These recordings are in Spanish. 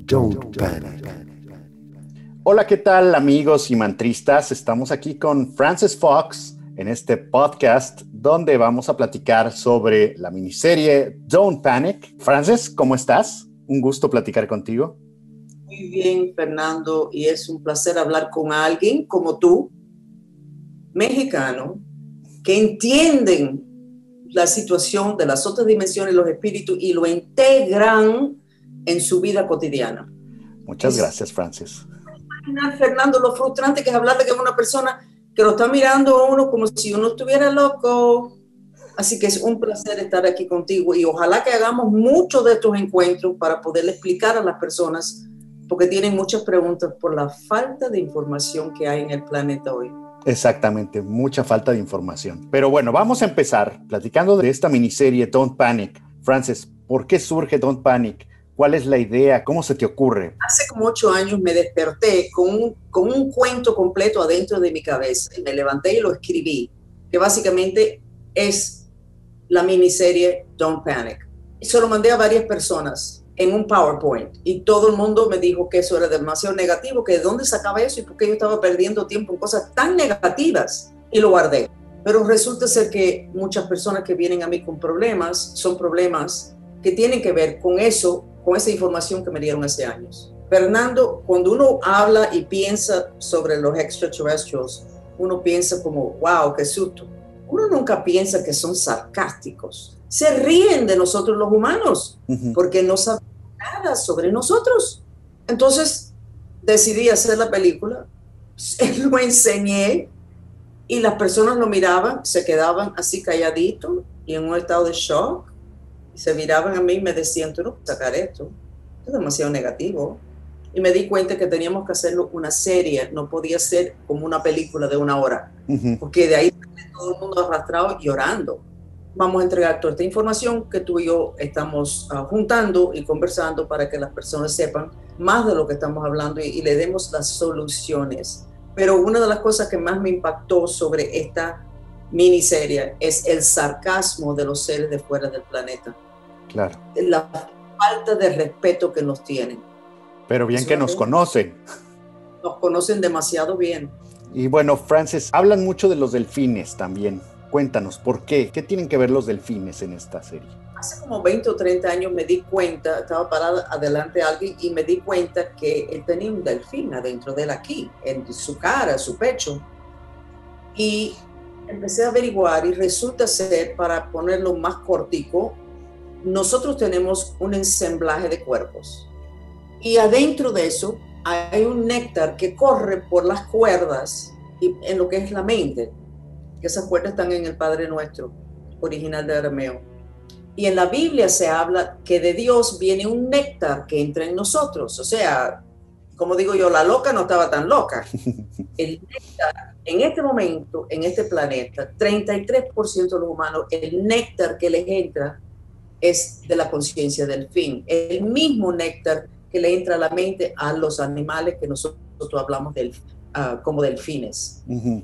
Don't panic. Hola, ¿qué tal amigos y mantristas? Estamos aquí con Frances Fox en este podcast donde vamos a platicar sobre la miniserie Don't Panic. Frances, ¿cómo estás? Un gusto platicar contigo. Muy bien, Fernando, y es un placer hablar con alguien como tú, mexicano, que entienden la situación de las otras dimensiones, los espíritus, y lo integran en su vida cotidiana. Muchas gracias, Frances. Fernando, lo frustrante que es hablarle con una persona que lo está mirando a uno como si uno estuviera loco. Así que es un placer estar aquí contigo y ojalá que hagamos muchos de estos encuentros para poderle explicar a las personas, porque tienen muchas preguntas por la falta de información que hay en el planeta hoy. Exactamente, mucha falta de información. Pero bueno, vamos a empezar platicando de esta miniserie Don't Panic. Frances, ¿por qué surge Don't Panic? ¿Cuál es la idea? ¿Cómo se te ocurre? Hace como 8 años me desperté con un cuento completo adentro de mi cabeza y me levanté y lo escribí, que básicamente es la miniserie Don't Panic. Y se lo mandé a varias personas en un PowerPoint y todo el mundo me dijo que eso era demasiado negativo, que de dónde sacaba eso y por qué yo estaba perdiendo tiempo en cosas tan negativas, y lo guardé. Pero resulta ser que muchas personas que vienen a mí con problemas son problemas que tienen que ver con eso, con esa información que me dieron hace años. Fernando, cuando uno habla y piensa sobre los extraterrestres, uno piensa como, wow, qué susto. Uno nunca piensa que son sarcásticos. Se ríen de nosotros los humanos porque no saben nada sobre nosotros. Entonces decidí hacer la película, lo enseñé y las personas lo miraban, se quedaban así calladitos y en un estado de shock. Se miraban a mí y me decían, tú no puedes sacar esto es demasiado negativo. Y me di cuenta que teníamos que hacerlo una serie, no podía ser como una película de 1 hora, porque de ahí todo el mundo arrastrado y llorando. Vamos a entregar toda esta información que tú y yo estamos juntando y conversando para que las personas sepan más de lo que estamos hablando y le demos las soluciones. Pero una de las cosas que más me impactó sobre esta miniserie es el sarcasmo de los seres de fuera del planeta. Claro. La falta de respeto que nos tienen. Pero bien que nos conocen. Nos conocen demasiado bien. Y bueno, Frances, hablan mucho de los delfines también. Cuéntanos, ¿por qué? ¿Qué tienen que ver los delfines en esta serie? Hace como 20 o 30 años me di cuenta, estaba parada adelante de alguien y me di cuenta que él tenía un delfín adentro de él aquí, en su cara, su pecho. Y empecé a averiguar y resulta ser, para ponerlo más cortico, nosotros tenemos un ensamblaje de cuerpos. Y adentro de eso hay un néctar que corre por las cuerdas y en lo que es la mente. Esas cuerdas están en el Padre Nuestro, original de arameo. Y en la Biblia se habla que de Dios viene un néctar que entra en nosotros. O sea, como digo yo, la loca no estaba tan loca. El néctar, en este momento, en este planeta, 33% de los humanos, el néctar que les entra es de la conciencia del fin. El mismo néctar que le entra a la mente a los animales que nosotros hablamos como delfines.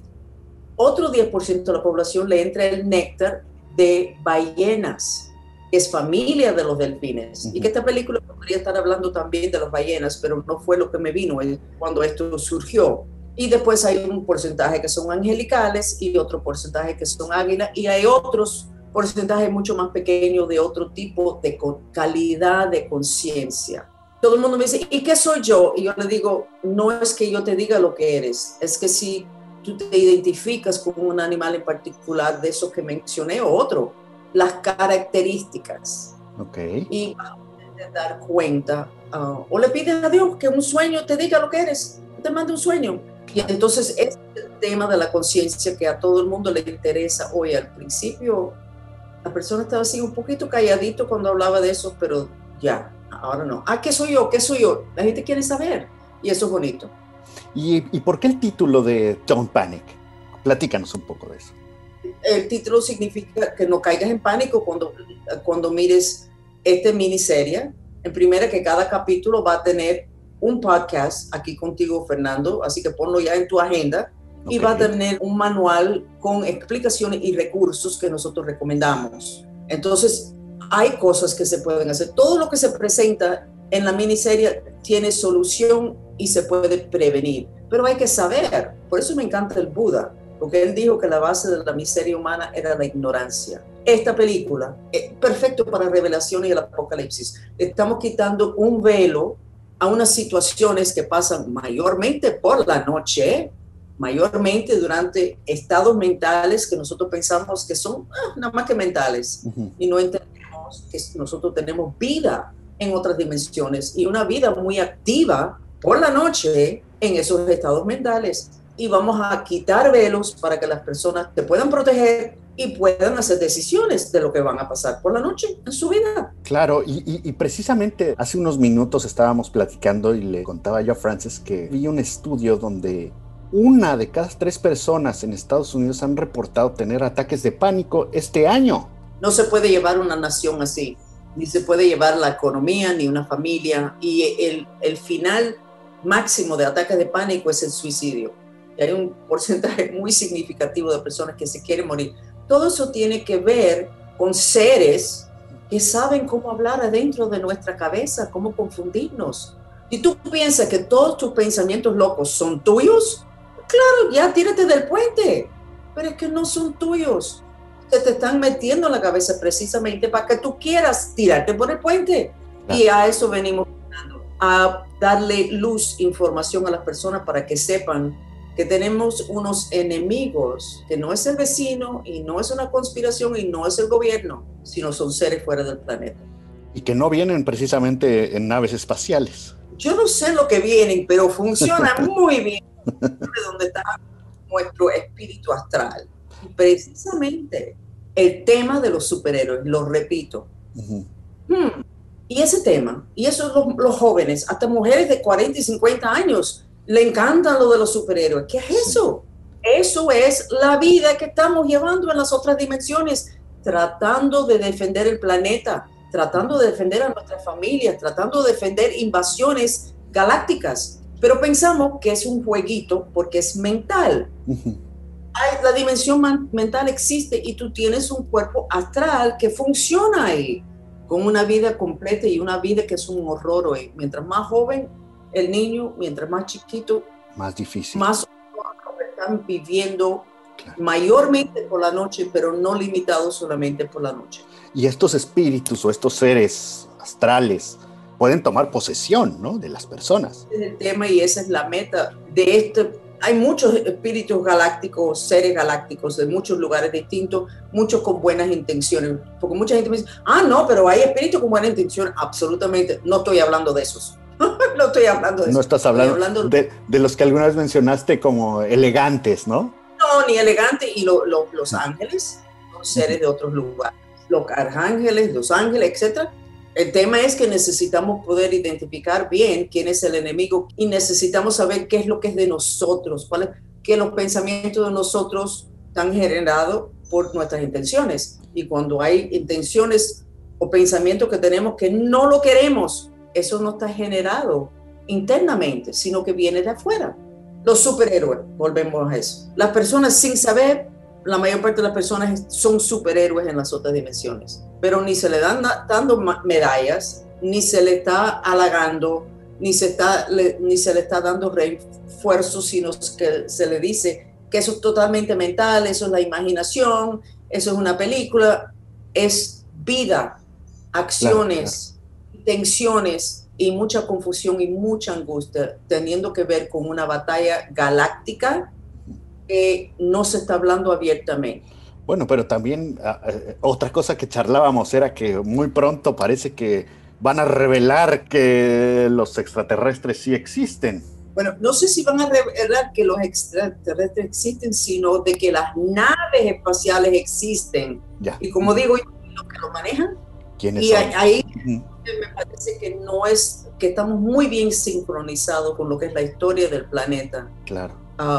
Otro 10% de la población le entra el néctar de ballenas, que es familia de los delfines. Y que esta película podría estar hablando también de las ballenas, pero no fue lo que me vino cuando esto surgió. Y después hay un porcentaje que son angelicales y otro porcentaje que son águilas, y hay otros porcentajes mucho más pequeños de otro tipo de calidad de conciencia. Todo el mundo me dice, ¿y qué soy yo? Y yo le digo, no es que yo te diga lo que eres, es que si tú te identificas con un animal en particular de esos que mencioné o otro, las características. Okay. Y vas a poder dar cuenta, o le pides a Dios que un sueño te diga lo que eres, te mande un sueño. Y entonces este es el tema de la conciencia que a todo el mundo le interesa hoy. Al principio la persona estaba así un poquito calladito cuando hablaba de eso, pero ya, ahora no. ¿Qué soy yo? ¿Qué soy yo? La gente quiere saber y eso es bonito. ¿Y por qué el título de Don't Panic? Platícanos un poco de eso. El título significa que no caigas en pánico cuando mires esta miniserie. En primera, que cada capítulo va a tener un podcast aquí contigo, Fernando, así que ponlo ya en tu agenda. Okay. Y va a tener un manual con explicaciones y recursos que nosotros recomendamos. Entonces, hay cosas que se pueden hacer. Todo lo que se presenta en la miniserie tiene solución y se puede prevenir, pero hay que saber. Por eso me encanta el Buda, porque él dijo que la base de la miseria humana era la ignorancia. Esta película es perfecto para revelación y el apocalipsis. Estamos quitando un velo a unas situaciones que pasan mayormente por la noche, mayormente durante estados mentales que nosotros pensamos que son nada más que mentales, y no entendemos que nosotros tenemos vida en otras dimensiones y una vida muy activa por la noche en esos estados mentales. Y vamos a quitar velos para que las personas se puedan proteger y puedan hacer decisiones de lo que van a pasar por la noche en su vida. Claro, y precisamente hace unos minutos estábamos platicando y le contaba yo a Frances que vi un estudio donde 1 de cada 3 personas en Estados Unidos han reportado tener ataques de pánico este año. No se puede llevar una nación así, ni se puede llevar la economía, ni una familia, y el final máximo de ataques de pánico es el suicidio. Y hay un porcentaje muy significativo de personas que se quieren morir. Todo eso tiene que ver con seres que saben cómo hablar adentro de nuestra cabeza, cómo confundirnos. Si tú piensas que todos tus pensamientos locos son tuyos, claro, ya tírate del puente, pero es que no son tuyos. Se te están metiendo en la cabeza precisamente para que tú quieras tirarte por el puente. Y a eso venimos a darle luz, información a las personas para que sepan que tenemos unos enemigos, que no es el vecino y no es una conspiración y no es el gobierno, sino son seres fuera del planeta. Y que no vienen precisamente en naves espaciales. Yo no sé lo que vienen, pero funciona muy bien de donde está nuestro espíritu astral. Y precisamente el tema de los superhéroes, lo repito. Y ese tema, y eso los jóvenes, hasta mujeres de 40 y 50 años, le encantan lo de los superhéroes. ¿Qué es eso? Eso es la vida que estamos llevando en las otras dimensiones, tratando de defender el planeta, tratando de defender a nuestras familias, tratando de defender invasiones galácticas. Pero pensamos que es un jueguito porque es mental. La dimensión mental existe y tú tienes un cuerpo astral que funciona ahí, con una vida completa y una vida que es un horror hoy. Mientras más joven el niño, mientras más chiquito, más difícil. Más están viviendo, claro, mayormente por la noche, pero no limitados solamente por la noche. Y estos espíritus o estos seres astrales pueden tomar posesión, ¿no?, de las personas. Ese es el tema y esa es la meta de este. Hay muchos espíritus galácticos, seres galácticos de muchos lugares distintos, muchos con buenas intenciones. Porque mucha gente me dice, no, pero hay espíritus con buenas intenciones. Absolutamente, no estoy hablando de esos. No estoy hablando de eso. No estás hablando de los que alguna vez mencionaste como elegantes, ¿no? No, ni elegantes. Y los ángeles son seres de otros lugares. Los arcángeles, los ángeles, etc. El tema es que necesitamos poder identificar bien quién es el enemigo y necesitamos saber qué es lo que es de nosotros, que los pensamientos de nosotros están generados por nuestras intenciones. Y cuando hay intenciones o pensamientos que tenemos que no lo queremos, eso no está generado internamente, sino que viene de afuera. Los superhéroes, volvemos a eso. Las personas sin saber, la mayor parte de las personas son superhéroes en las otras dimensiones, pero ni se le dan dando medallas, ni se le está halagando, ni se le está dando refuerzo, sino que se le dice que eso es totalmente mental, eso es la imaginación, eso es una película, es vida, acciones, claro, tensiones y mucha confusión y mucha angustia, teniendo que ver con una batalla galáctica que no se está hablando abiertamente. Bueno, pero también otra cosa que charlábamos era que muy pronto parece que van a revelar que los extraterrestres sí existen. Bueno, no sé si van a revelar que los extraterrestres existen, sino de que las naves espaciales existen. Ya. Y como digo, los que lo manejan. ¿Quiénes y son? Ahí me parece que no es, que estamos muy bien sincronizados con lo que es la historia del planeta. Claro.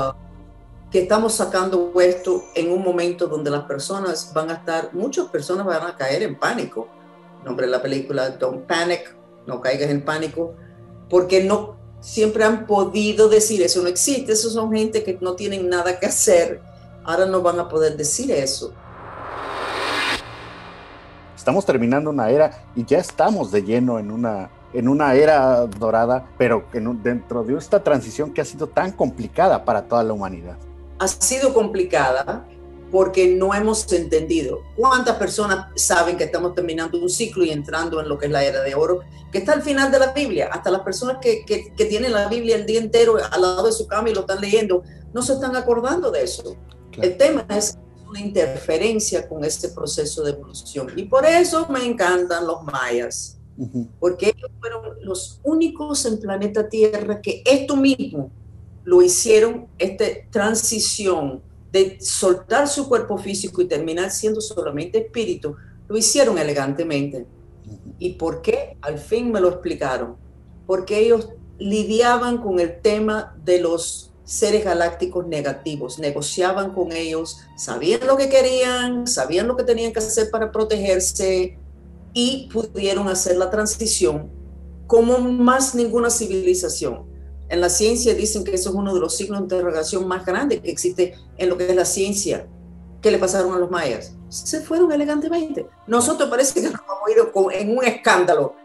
Que estamos sacando esto en un momento donde las personas van a estar, muchas personas van a caer en pánico. El nombre de la película, Don't Panic, no caigas en pánico, porque no siempre han podido decir eso no existe, esos son gente que no tienen nada que hacer, ahora no van a poder decir eso. Estamos terminando una era y ya estamos de lleno en una en una era dorada, pero dentro de esta transición que ha sido tan complicada para toda la humanidad. Ha sido complicada porque no hemos entendido. ¿Cuántas personas saben que estamos terminando un ciclo y entrando en lo que es la era de oro, que está al final de la Biblia? Hasta las personas que tienen la Biblia el día entero al lado de su cama y lo están leyendo, no se están acordando de eso. Claro. El tema es una interferencia con este proceso de evolución. Y por eso me encantan los mayas, porque ellos fueron los únicos en planeta Tierra que esto mismo lo hicieron, esta transición de soltar su cuerpo físico y terminar siendo solamente espíritu, lo hicieron elegantemente. ¿Y por qué? Al fin me lo explicaron. Porque ellos lidiaban con el tema de los seres galácticos negativos, negociaban con ellos, sabían lo que querían, sabían lo que tenían que hacer para protegerse y pudieron hacer la transición como más ninguna civilización. En la ciencia dicen que eso es uno de los signos de interrogación más grandes que existe en lo que es la ciencia. ¿Qué le pasaron a los mayas? Se fueron elegantemente. Nosotros parece que nos hemos ido en un escándalo.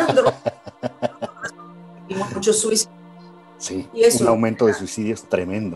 Y muchos suicidios. Sí, y eso, un aumento de suicidios tremendo.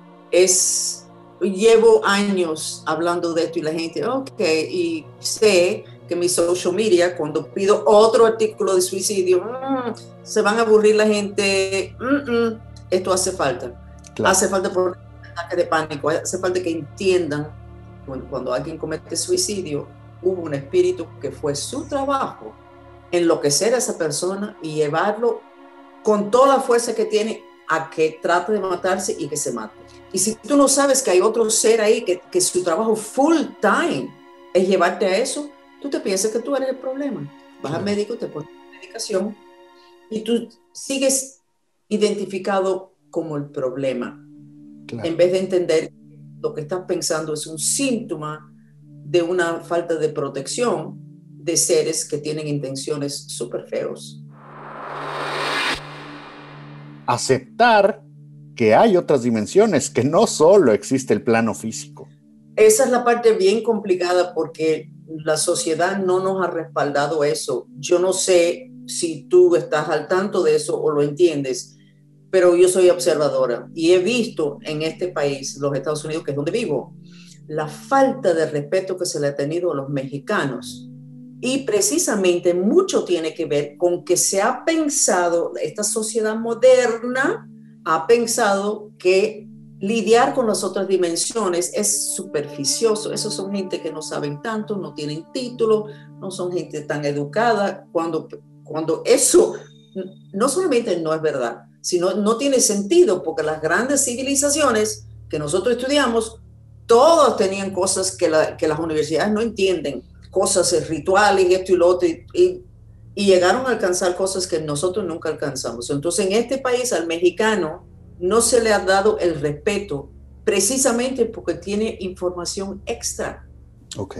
Llevo años hablando de esto y la gente, y sé que mi social media, cuando pido otro artículo de suicidio, se van a aburrir la gente. Esto hace falta. Claro. Hace falta por un ataque de pánico. Hace falta que entiendan cuando alguien comete suicidio, hubo un espíritu que fue su trabajo enloquecer a esa persona y llevarlo con toda la fuerza que tiene a que trate de matarse y que se mate. Y si tú no sabes que hay otro ser ahí que su trabajo full time es llevarte a eso, tú te piensas que tú eres el problema. Vas al médico, te pones medicación y tú sigues identificado como el problema. Claro. En vez de entender lo que estás pensando es un síntoma de una falta de protección de seres que tienen intenciones súper feos. Aceptar que hay otras dimensiones, que no solo existe el plano físico. Esa es la parte bien complicada porque la sociedad no nos ha respaldado eso. Yo no sé si tú estás al tanto de eso o lo entiendes, pero yo soy observadora y he visto en este país, los Estados Unidos, que es donde vivo, la falta de respeto que se le ha tenido a los mexicanos. Y precisamente mucho tiene que ver con que se ha pensado, esta sociedad moderna ha pensado que lidiar con las otras dimensiones es superficioso. Esos son gente que no saben tanto, no tienen título, no son gente tan educada, cuando eso no solamente no es verdad, sino no tiene sentido, porque las grandes civilizaciones que nosotros estudiamos, todos tenían cosas que las universidades no entienden, cosas rituales y esto y lo otro, y llegaron a alcanzar cosas que nosotros nunca alcanzamos. Entonces, en este país, al mexicano no se le ha dado el respeto precisamente porque tiene información extra. Ok.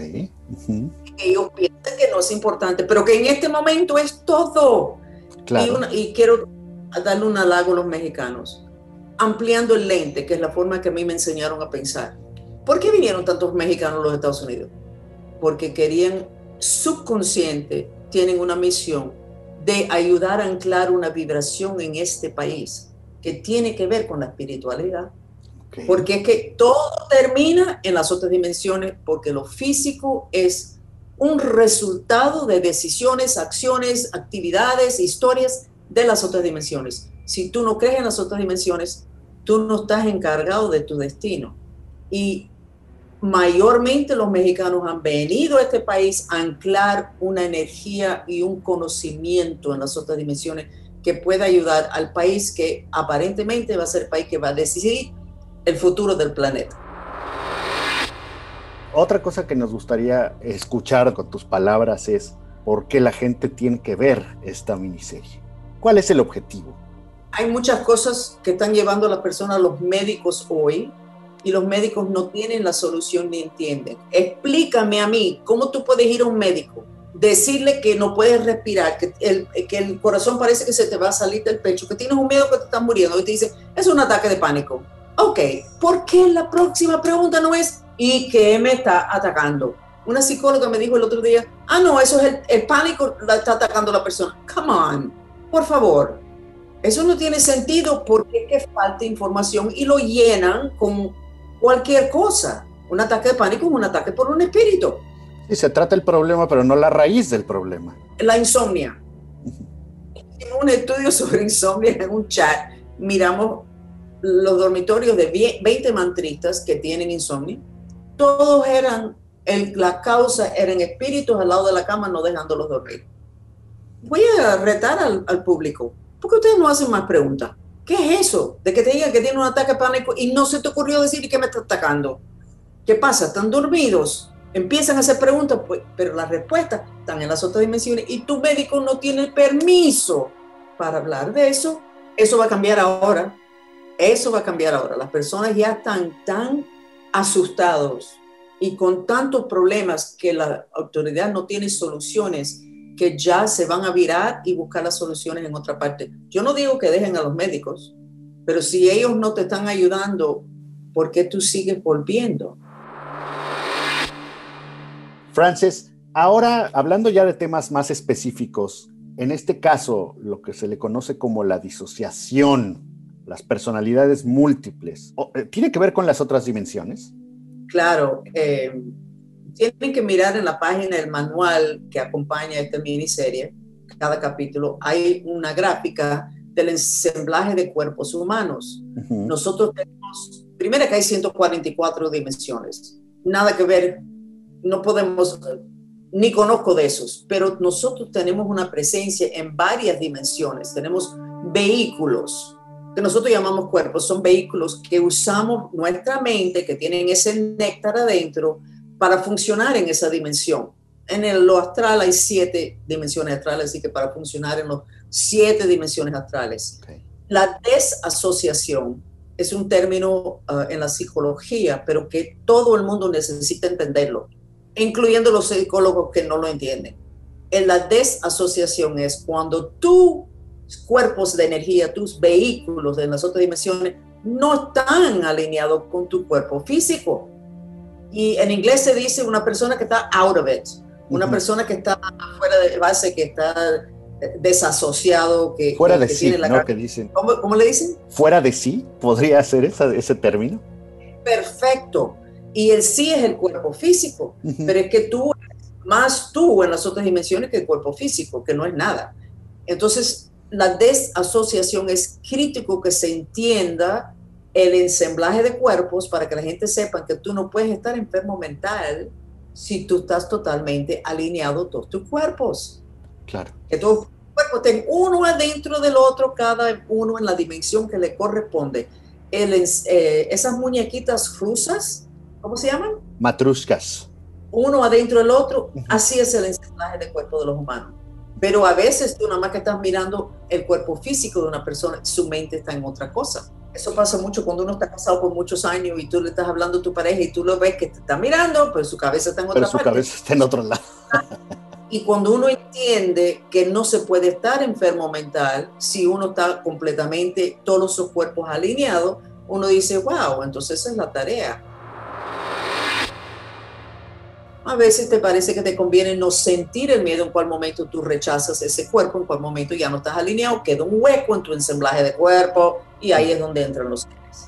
Ellos piensan que no es importante, pero que en este momento es todo. Claro. Y quiero darle un halago a los mexicanos, ampliando el lente, que es la forma que a mí me enseñaron a pensar. ¿Por qué vinieron tantos mexicanos a los Estados Unidos? Porque querían, subconsciente, tienen una misión de ayudar a anclar una vibración en este país que tiene que ver con la espiritualidad. Okay. Porque es que todo termina en las otras dimensiones, porque lo físico es un resultado de decisiones, acciones, actividades, historias de las otras dimensiones. Si tú no crees en las otras dimensiones, tú no estás encargado de tu destino. Y mayormente los mexicanos han venido a este país a anclar una energía y un conocimiento en las otras dimensiones que pueda ayudar al país que aparentemente va a ser el país que va a decidir el futuro del planeta. Otra cosa que nos gustaría escuchar con tus palabras es por qué la gente tiene que ver esta miniserie. ¿Cuál es el objetivo? Hay muchas cosas que están llevando a las personas, a los médicos hoy, y los médicos no tienen la solución ni entienden. Explícame a mí, ¿cómo tú puedes ir a un médico, decirle que no puedes respirar, que el corazón parece que se te va a salir del pecho, que tienes un miedo que te estás muriendo, y te dice, es un ataque de pánico? Ok, ¿por qué la próxima pregunta no es, ¿y qué me está atacando? Una psicóloga me dijo el otro día, no, eso es el pánico, la está atacando a la persona. Come on, por favor. Eso no tiene sentido porque es que falta información y lo llenan con cualquier cosa. Un ataque de pánico es un ataque por un espíritu. Sí, se trata el problema, pero no la raíz del problema. La insomnia. En un estudio sobre insomnia, en un chat, miramos los dormitorios de 20 mantristas que tienen insomnio. Todos la causa eran espíritus al lado de la cama no dejándolos dormir. Voy a retar al público. ¿Por qué ustedes no hacen más preguntas? ¿Qué es eso? De que te digan que tiene un ataque de pánico y no se te ocurrió decir que me está atacando. ¿Qué pasa? ¿Están dormidos? Empiezan a hacer preguntas, pues, pero las respuestas están en las otras dimensiones y tu médico no tiene permiso para hablar de eso. Eso va a cambiar ahora. Eso va a cambiar ahora. Las personas ya están tan asustados y con tantos problemas que la autoridad no tiene soluciones, que ya se van a virar y buscar las soluciones en otra parte. Yo no digo que dejen a los médicos, pero si ellos no te están ayudando, ¿por qué tú sigues volviendo? Frances, ahora hablando ya de temas más específicos, en este caso, lo que se le conoce como la disociación, las personalidades múltiples, ¿tiene que ver con las otras dimensiones? Claro, tienen que mirar en la página del manual que acompaña esta miniserie, cada capítulo, hay una gráfica del ensamblaje de cuerpos humanos. Uh-huh. Nosotros tenemos, primero que hay 144 dimensiones, nada que ver, no podemos, ni conozco de esos, pero nosotros tenemos una presencia en varias dimensiones, tenemos vehículos, que nosotros llamamos cuerpos, son vehículos que usamos nuestra mente, que tienen ese néctar adentro, para funcionar en esa dimensión. Lo astral hay 7 dimensiones astrales, así que para funcionar en los 7 dimensiones astrales. Okay. La desasociación es un término en la psicología, pero que todo el mundo necesita entenderlo, incluyendo los psicólogos que no lo entienden. La desasociación es cuando tus cuerpos de energía, tus vehículos en las otras dimensiones, no están alineados con tu cuerpo físico. Y en inglés se dice una persona que está out of it, una persona que está fuera de base, que está desasociado, que fuera de que sí, tiene la ¿no? ¿Qué dicen? ¿Cómo le dicen? Fuera de sí, podría ser ese término. Perfecto. Y el sí es el cuerpo físico, pero es que tú en las otras dimensiones que el cuerpo físico, que no es nada. Entonces, la desasociación es crítico que se entienda el ensamblaje de cuerpos para que la gente sepa que tú no puedes estar enfermo mental si tú estás totalmente alineado todos tus cuerpos. Claro. Que todos tus cuerpos estén uno adentro del otro, cada uno en la dimensión que le corresponde. Esas muñequitas rusas, ¿cómo se llaman? Matrushkas. Uno adentro del otro, así es el ensamblaje de cuerpo de los humanos. Pero a veces tú nada más que estás mirando el cuerpo físico de una persona, su mente está en otra cosa. Eso pasa mucho cuando uno está casado por muchos años y tú le estás hablando a tu pareja y tú lo ves que te está mirando, pero su cabeza está en otra parte. Pero su cabeza está en otro lado. Y cuando uno entiende que no se puede estar enfermo mental si uno está completamente, todos sus cuerpos alineados, uno dice, wow, entonces esa es la tarea. A veces te parece que te conviene no sentir el miedo, en cuál momento tú rechazas ese cuerpo, en cuál momento ya no estás alineado, queda un hueco en tu ensamblaje de cuerpo y ahí es donde entran los seres.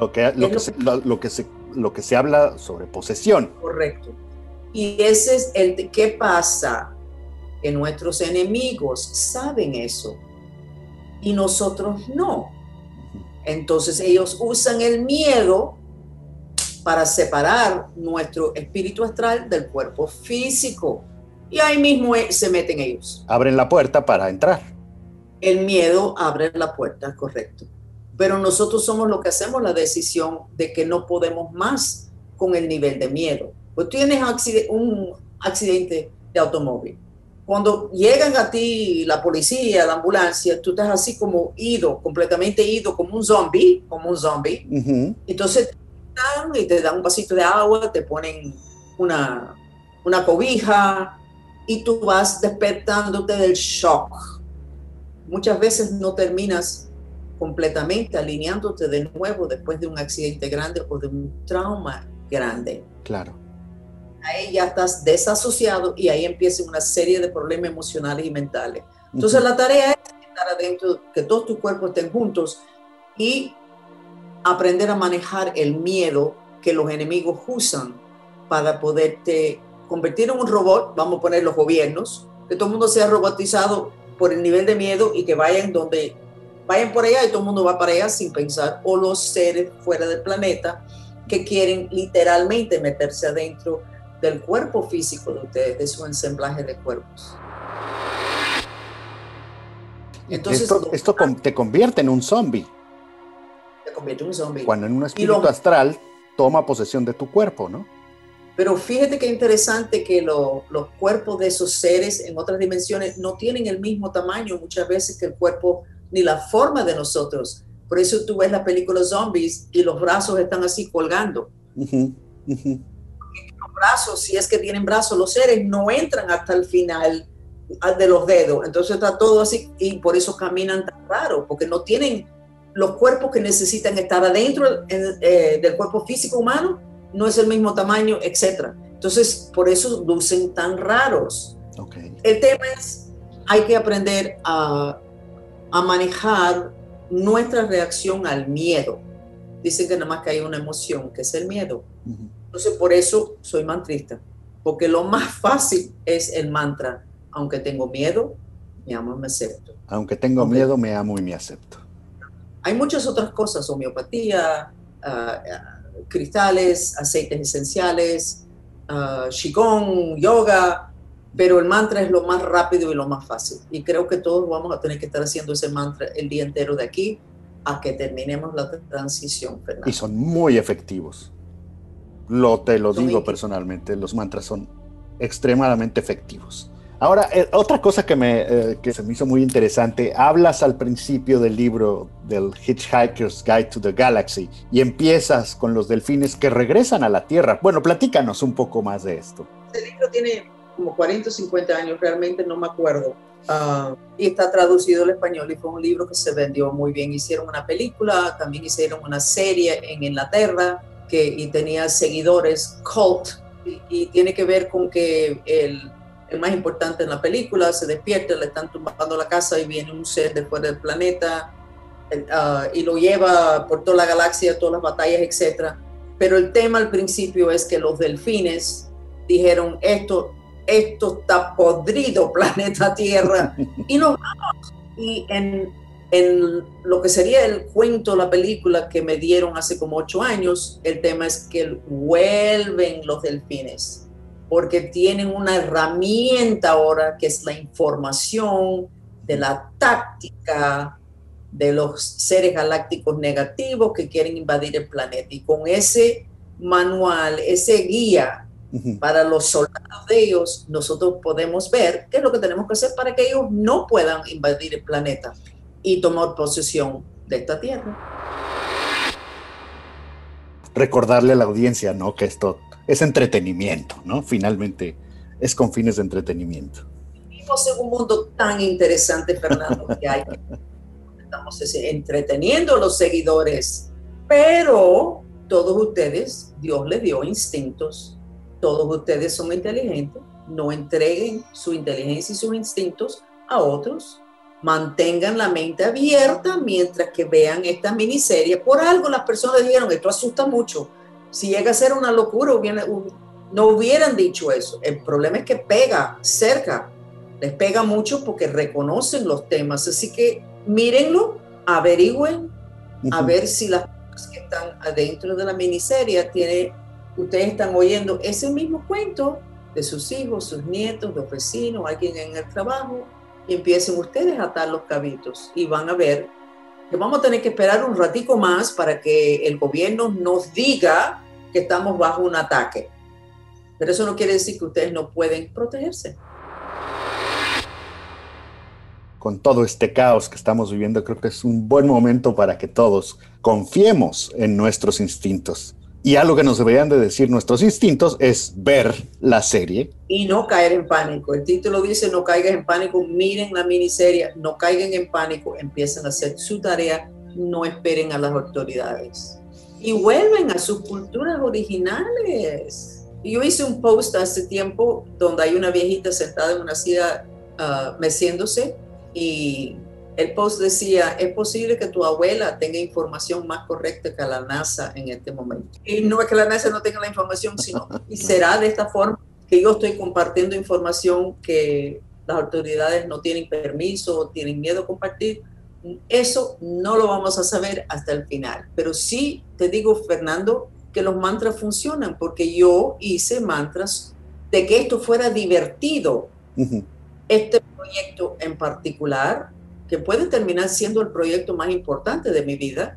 Lo que se habla sobre posesión. Correcto. Y ese es ¿qué pasa? Que nuestros enemigos saben eso y nosotros no. Entonces ellos usan el miedo para separar nuestro espíritu astral del cuerpo físico. Y ahí mismo se meten ellos. Abren la puerta para entrar. El miedo abre la puerta, correcto. Pero nosotros somos los que hacemos la decisión de que no podemos más con el nivel de miedo. Pues tienes un accidente de automóvil. Cuando llegan a ti la policía, la ambulancia, tú estás así como completamente ido, como un zombie. Uh-huh. Entonces y te dan un vasito de agua, te ponen una cobija y tú vas despertándote del shock. Muchas veces no terminas completamente alineándote de nuevo después de un accidente grande o de un trauma grande. Claro. ahí ya estás desasociado y ahí empiezan una serie de problemas emocionales y mentales. Entonces la tarea es estar adentro, que todos tus cuerpos estén juntos y aprender a manejar el miedo que los enemigos usan para poderte convertir en un robot. Vamos a poner los gobiernos, que todo el mundo sea robotizado por el nivel de miedo y que vayan por allá y todo el mundo va para allá sin pensar, o los seres fuera del planeta que quieren literalmente meterse adentro del cuerpo físico de ustedes, de su ensamblaje de cuerpos. Entonces, esto te convierte en un zombie. Te convierte en un zombie. Cuando en un espíritu astral toma posesión de tu cuerpo, ¿no? Pero fíjate qué interesante que los cuerpos de esos seres en otras dimensiones no tienen el mismo tamaño muchas veces que el cuerpo ni la forma de nosotros. Por eso tú ves la película Zombies y los brazos están así colgando. Los brazos, si es que tienen brazos, los seres no entran hasta el final de los dedos. Entonces está todo así y por eso caminan tan raro, porque no tienen los cuerpos que necesitan estar adentro del cuerpo físico humano, no es el mismo tamaño, etc. Entonces, por eso lucen tan raros. Okay. El tema es, hay que aprender a manejar nuestra reacción al miedo. Dicen que nada más que hay una emoción, que es el miedo. Entonces, por eso soy mantrista, porque lo más fácil es el mantra. Aunque tengo miedo, me amo y me acepto. Aunque tengo miedo, me amo y me acepto. Hay muchas otras cosas, homeopatía, cristales, aceites esenciales, qigong, yoga, pero el mantra es lo más rápido y lo más fácil. Y creo que todos vamos a tener que estar haciendo ese mantra el día entero de aquí a que terminemos la transición, Fernando. Y son muy efectivos. Te lo digo personalmente, los mantras son extremadamente efectivos. Ahora, otra cosa que se me hizo muy interesante, hablas al principio del libro del Hitchhiker's Guide to the Galaxy y empiezas con los delfines que regresan a la Tierra. Bueno, platícanos un poco más de esto. Este libro tiene como 40 o 50 años, realmente no me acuerdo, y está traducido al español y fue un libro que se vendió muy bien. Hicieron una película, también hicieron una serie en Inglaterra y tenía seguidores, cult, y tiene que ver con que el más importante en la película se despierta, le están tumbando la casa y viene un ser de fuera del planeta y lo lleva por toda la galaxia, todas las batallas, etc. Pero el tema al principio es que los delfines dijeron, esto está podrido, planeta Tierra, y nos vamos. Y en lo que sería el cuento, la película que me dieron hace como 8 años, el tema es que vuelven los delfines, porque tienen una herramienta ahora que es la información de la táctica de los seres galácticos negativos que quieren invadir el planeta. Y con ese manual, ese guía para los soldados de ellos, nosotros podemos ver qué es lo que tenemos que hacer para que ellos no puedan invadir el planeta y tomar posesión de esta Tierra. Recordarle a la audiencia, ¿no?, que esto es entretenimiento, ¿no? Finalmente es con fines de entretenimiento. Vivimos en un mundo tan interesante, Fernando, que estamos entreteniendo a los seguidores, pero todos ustedes, Dios les dio instintos, todos ustedes son inteligentes, no entreguen su inteligencia y sus instintos a otros, mantengan la mente abierta mientras que vean esta miniserie. Por algo las personas dijeron, esto asusta mucho. Si llega a ser una locura, no hubieran dicho eso. El problema es que pega cerca, les pega mucho porque reconocen los temas. Así que mírenlo, averigüen, a ver si las cosas que están adentro de la miniserie ustedes están oyendo ese mismo cuento de sus hijos, sus nietos, los vecinos, alguien en el trabajo, y empiecen ustedes a atar los cabitos y van a ver que vamos a tener que esperar un ratico más para que el gobierno nos diga que estamos bajo un ataque. Pero eso no quiere decir que ustedes no pueden protegerse. Con todo este caos que estamos viviendo, creo que es un buen momento para que todos confiemos en nuestros instintos. Y algo que nos deberían de decir nuestros instintos es ver la serie. Y no caer en pánico. El título dice no caigas en pánico. Miren la miniserie, no caigan en pánico, empiecen a hacer su tarea, no esperen a las autoridades. Y vuelven a sus culturas originales. Yo hice un post hace tiempo donde hay una viejita sentada en una silla meciéndose, y el post decía: es posible que tu abuela tenga información más correcta que la NASA en este momento. Y no es que la NASA no tenga la información, sino, y será de esta forma que yo estoy compartiendo información que las autoridades no tienen permiso o tienen miedo a compartir. Eso no lo vamos a saber hasta el final. Pero sí te digo, Fernando, que los mantras funcionan, porque yo hice mantras de que esto fuera divertido. Este proyecto en particular, que puede terminar siendo el proyecto más importante de mi vida.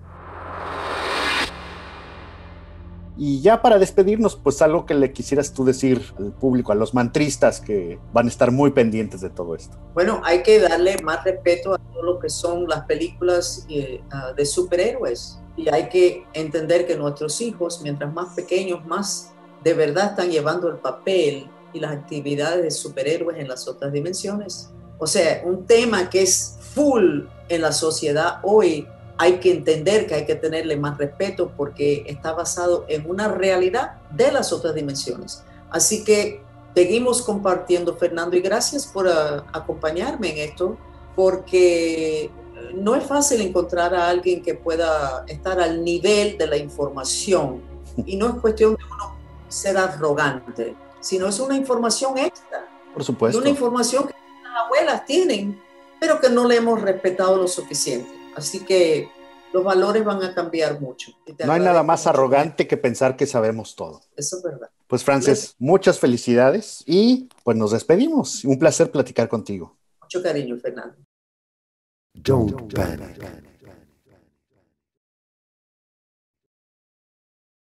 Y ya para despedirnos, pues algo que le quisieras tú decir al público, a los mantristas que van a estar muy pendientes de todo esto. Bueno, hay que darle más respeto a todo lo que son las películas de superhéroes, y hay que entender que nuestros hijos, mientras más pequeños, más de verdad están llevando el papel y las actividades de superhéroes en las otras dimensiones. O sea, un tema que es full en la sociedad hoy, hay que entender que hay que tenerle más respeto porque está basado en una realidad de las otras dimensiones. Así que seguimos compartiendo, Fernando, y gracias por acompañarme en esto, porque no es fácil encontrar a alguien que pueda estar al nivel de la información, y no es cuestión de uno ser arrogante, sino es una información extra. Por supuesto. Y una información que las abuelas tienen, pero que no le hemos respetado lo suficiente. Así que los valores van a cambiar mucho. No hay nada más arrogante que pensar que sabemos todo. Eso es verdad. Pues, Frances, muchas felicidades y pues nos despedimos. Un placer platicar contigo. Mucho cariño, Fernando. Don't panic.